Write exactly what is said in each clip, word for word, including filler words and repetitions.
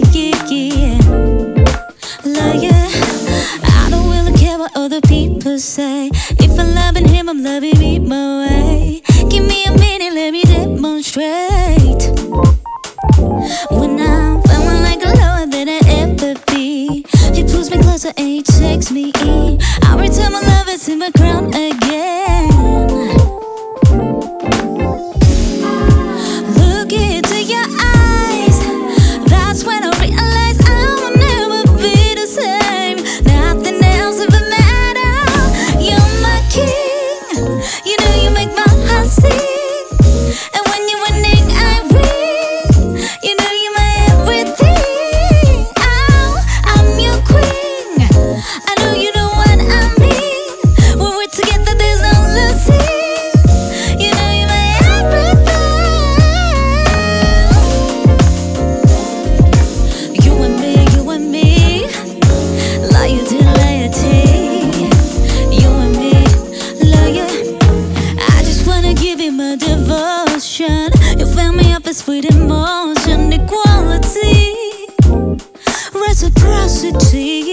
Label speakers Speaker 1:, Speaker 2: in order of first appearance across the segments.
Speaker 1: Love you. I don't really care what other people say. If I'm loving him, I'm loving me my way. Give me a minute, let me demonstrate. When I'm feeling like I'm lower than I ever be, he pulls me closer and he takes me in. I return my love and see my crown again. Look into your eyes, that's when I realize I will never be the same. Nothing else ever matters. You're my king, you know you make my heart sing. And when you're winning, I win. You know you're my everything. Oh, I'm your queen. I know you know what I mean. When we're together, there's no losing. You know you're my everything. You and me, you and me, loyalty, loyalty. You and me, loyal. I just wanna give you my devotion. You fill me up with sweet emotion, equality, reciprocity.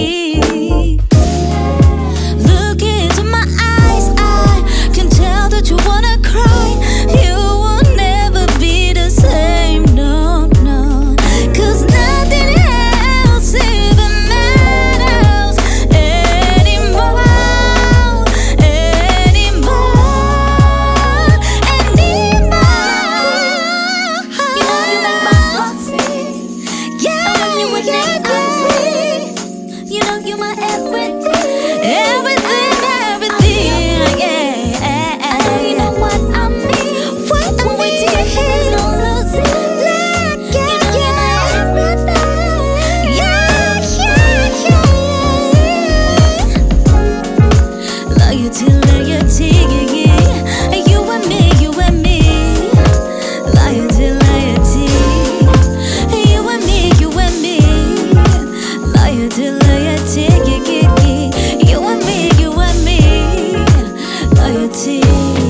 Speaker 1: Look into my eyes, I can tell that you wanna cry. You will never be the same, no, no. Cause nothing else even matters anymore, anymore, anymore. You know you make my heart sing. Yeah, you and me, I you know you're my everything, everything, everything, yeah. I know you know what I mean. What when we together, no losing. Like, yeah, you know you're my everything. Yeah, yeah, yeah, yeah. Loyalty, loyalty, yeah. You and me, you and me. Loyalty, loyalty. You and me, you and me. Loyalty, loyalty, yeah, yeah, yeah. You and me, you and me. Loyalty.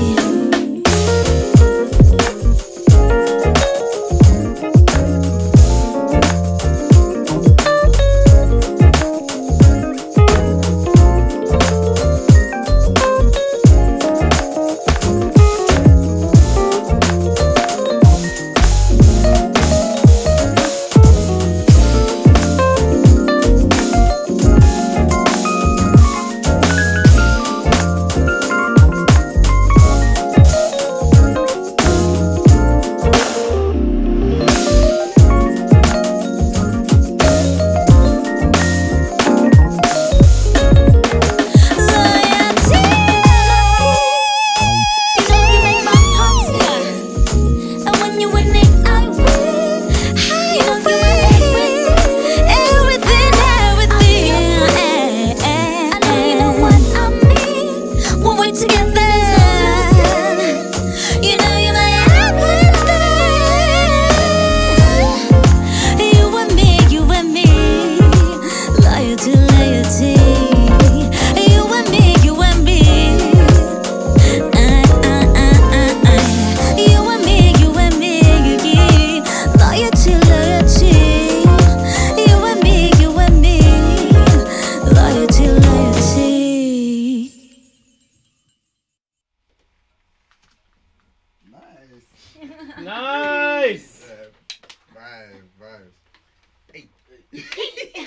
Speaker 2: Nice!
Speaker 3: Vibes, vibes. Hey.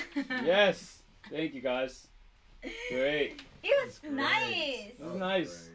Speaker 2: Yes. Thank you guys. Great.
Speaker 4: It was nice.
Speaker 2: It was nice.